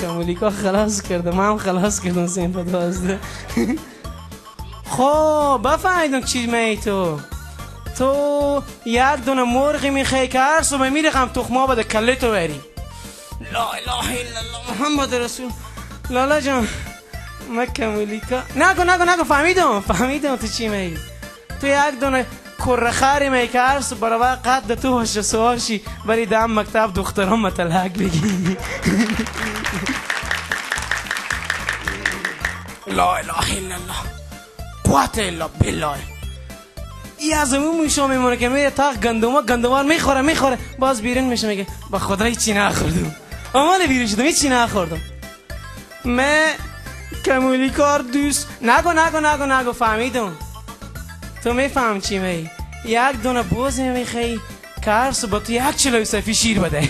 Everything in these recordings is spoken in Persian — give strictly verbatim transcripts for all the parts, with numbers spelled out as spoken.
کمولیکا خلاص کرده، من هم خلاص کردم سین په دوازده. خب بفهمیدم چی می تو تو یک دونه مرغی میخوای که هر صبح میریخم تخما بده کله تو بری. لا اله الا الله محمد رسول. لالا جان ما کمولیکا نگو نگو نگو فهمیدم فهمیدم تو چی می. تو یک دونه کره خری می که هر صبح برابر قد تو باشه سواشی بری دم مکتب دختران متلق بگی. لا اله الا الله قوت الا بالله. ای از اون میشو میمونه که میره تا گندما گندوار میخوره میخوره باز بیرون میشه میگه با خدا هیچی نخوردم. اما بیرون شدم هیچی نخوردم. من کمولیکار دوست نگو نگو نگو نگو فهمیدم. تو میفهم چی می. یک دونه بوز میخوای که هر صبح تو یک چلوی صفی شیر بده.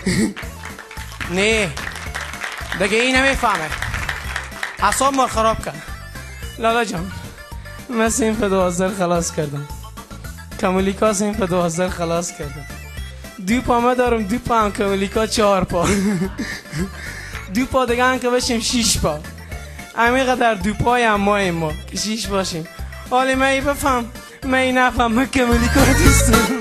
نه دیگه این نمیفهمه اعصاب ما خراب کرد. لالا جان من سین په دوازده خلاص کردم. کمولیکا سین په دوازده خلاص کردم. دو پا ما دارم دو پا هم کمولیکا چهار پا. دو پا دیگه هم که بشیم شیش پا. امیقه در دو پای هم ماییم ما که شیش باشیم. حالی من ای بفهم من ای نفهم من کمولیکا دوست دارم.